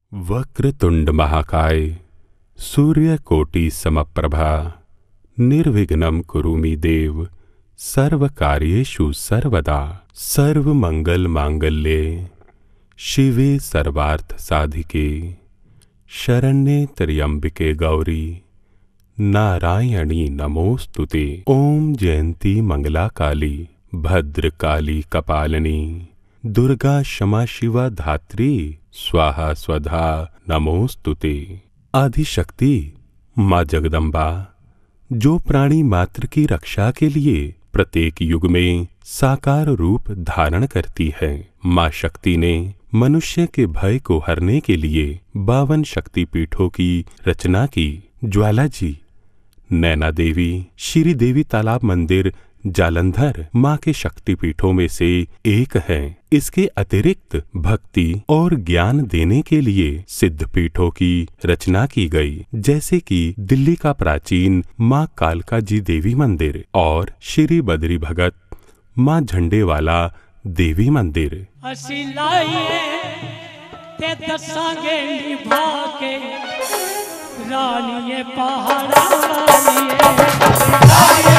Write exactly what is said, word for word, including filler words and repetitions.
वक्रतुंड महाकाय सूर्यकोटि समप्रभा निर्विघ्नं कुरु मे देव सर्वकार्येषु सर्वदा। सर्वमंगल मांगल्ये शिवे सर्वार्थ साधिके शरण्ये त्र्यंबिके गौरी नारायणी नमोस्तुते। ओम जयंती मंगला काली भद्रकाली कपालिनी दुर्गा क्षमा शिवा धात्री स्वाहा स्वधा नमोस्तुते। आदिशक्ति माँ जगदम्बा जो प्राणी मात्र की रक्षा के लिए प्रत्येक युग में साकार रूप धारण करती है, माँ शक्ति ने मनुष्य के भय को हरने के लिए बावन शक्ति पीठों की रचना की। ज्वाला जी, नैना देवी, श्री देवी तालाब मंदिर जालंधर माँ के शक्ति पीठों में से एक है। इसके अतिरिक्त भक्ति और ज्ञान देने के लिए सिद्ध पीठों की रचना की गई, जैसे कि दिल्ली का प्राचीन माँ कालका जी देवी मंदिर और श्री बद्री भगत माँ झंडे वाला देवी मंदिर। असी लाइए ते दसांगे निभा के रानिये पहाड़ा वालिए।